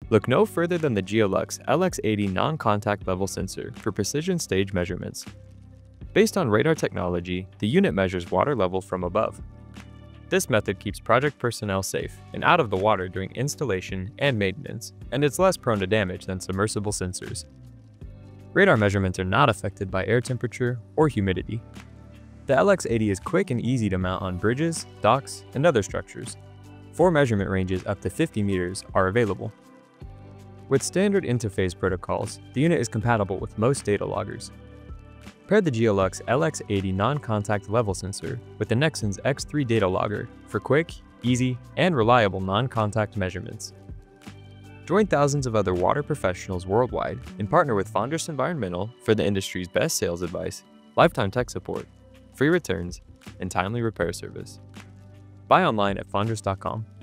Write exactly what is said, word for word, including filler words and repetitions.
Look no further than the Geolux L X eighty non-contact level sensor for precision stage measurements. Based on radar technology, the unit measures water level from above. This method keeps project personnel safe and out of the water during installation and maintenance, and it's less prone to damage than submersible sensors. Radar measurements are not affected by air temperature or humidity. The L X eighty is quick and easy to mount on bridges, docks, and other structures. Four measurement ranges up to fifty meters are available. With standard interface protocols, the unit is compatible with most data loggers. Pair the Geolux L X eighty non-contact level sensor with the NexSens X three data logger for quick, easy, and reliable non-contact measurements. Join thousands of other water professionals worldwide and partner with Fondress Environmental for the industry's best sales advice, lifetime tech support, free returns, and timely repair service. Buy online at fondress dot com.